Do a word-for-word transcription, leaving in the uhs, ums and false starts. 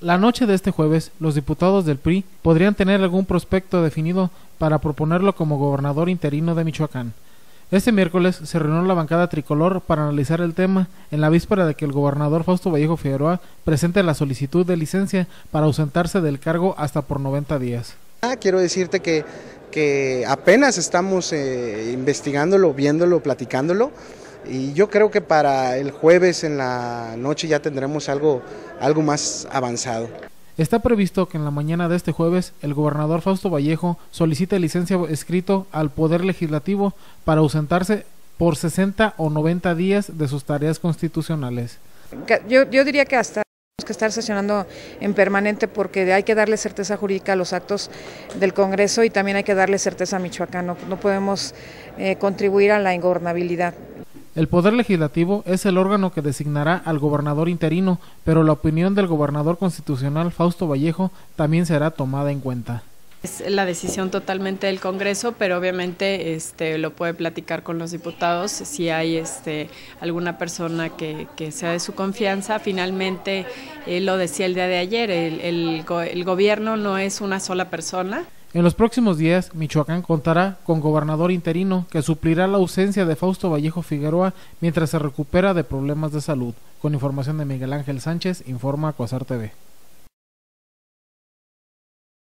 La noche de este jueves, los diputados del P R I podrían tener algún prospecto definido para proponerlo como gobernador interino de Michoacán. Este miércoles se reunió la bancada tricolor para analizar el tema en la víspera de que el gobernador Fausto Vallejo Figueroa presente la solicitud de licencia para ausentarse del cargo hasta por noventa días. Quiero decirte que, que apenas estamos eh, investigándolo, viéndolo, platicándolo, y yo creo que para el jueves en la noche ya tendremos algo, algo más avanzado. Está previsto que en la mañana de este jueves el gobernador Fausto Vallejo solicite licencia escrito al Poder Legislativo para ausentarse por sesenta o noventa días de sus tareas constitucionales. Yo, yo diría que hasta tenemos que estar sesionando en permanente porque hay que darle certeza jurídica a los actos del Congreso y también hay que darle certeza a Michoacán. No, no podemos eh, contribuir a la ingobernabilidad. El Poder Legislativo es el órgano que designará al gobernador interino, pero la opinión del gobernador constitucional Fausto Vallejo también será tomada en cuenta. Es la decisión totalmente del Congreso, pero obviamente este, lo puede platicar con los diputados si hay este, alguna persona que, que sea de su confianza. Finalmente, eh, lo decía el día de ayer, el, el, el gobierno no es una sola persona. En los próximos días, Michoacán contará con gobernador interino que suplirá la ausencia de Fausto Vallejo Figueroa mientras se recupera de problemas de salud. Con información de Miguel Ángel Sánchez, informa Cuasar T V.